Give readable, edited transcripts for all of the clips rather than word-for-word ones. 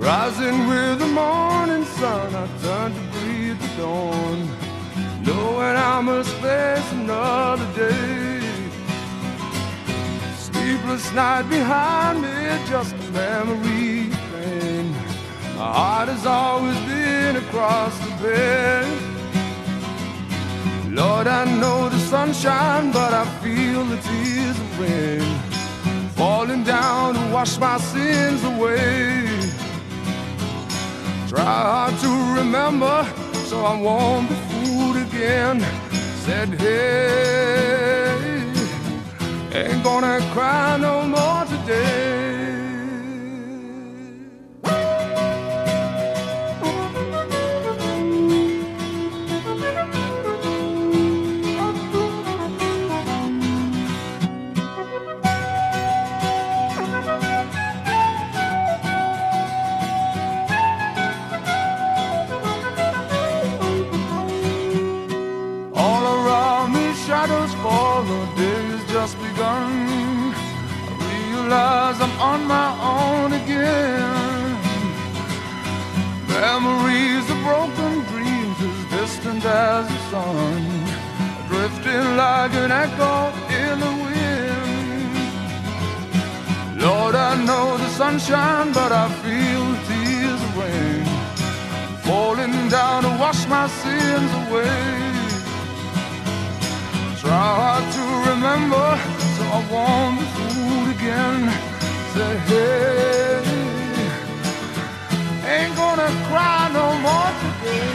Rising with the morning sun, I turn to breathe the dawn, knowing I must face another day. Sleepless night behind me, just a memory train. My heart has always been across the bed. Lord, I know the sunshine, but I feel the tears of rain falling down to wash my sins away. Try hard to remember, so I won't be fooled again. Said, hey, ain't gonna cry no more today. Shadows fall, the day has just begun. I realize I'm on my own again. Memories of broken dreams as distant as the sun, drifting like an echo in the wind. Lord, I know the sunshine, but I feel the tears of rain falling down to wash my sins away. Try hard to remember, so I won't be fooled again. Say, hey, ain't gonna cry no more today.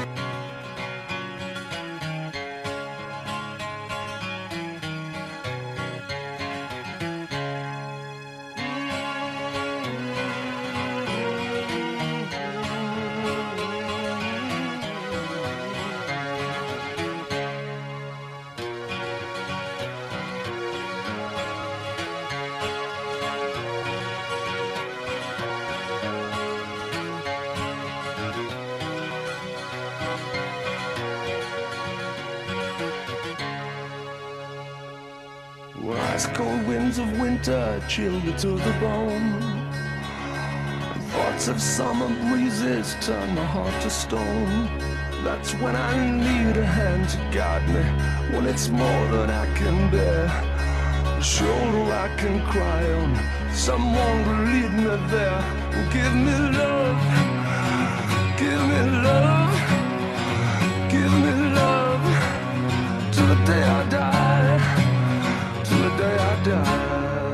Ice cold winds of winter chill me to the bone. Thoughts of summer breezes turn my heart to stone. That's when I need a hand to guide me, when it's more than I can bear. A shoulder I can cry on, someone to lead me there. Give me love, give me love, give me love, till the day I die, till the day I die.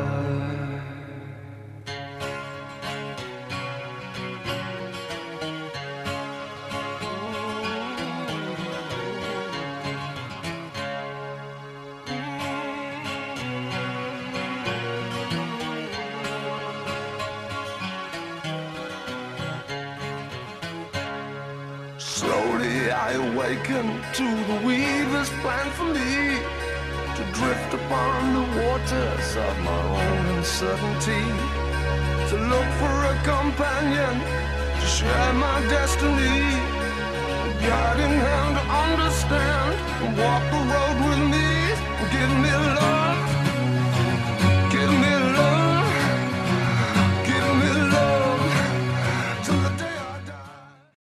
Slowly I awaken to the weaver's plan for me, to drift upon the waters of my own uncertainty, to look for a companion, to share my destiny, a guiding hand to understand, and walk the road with me. Give me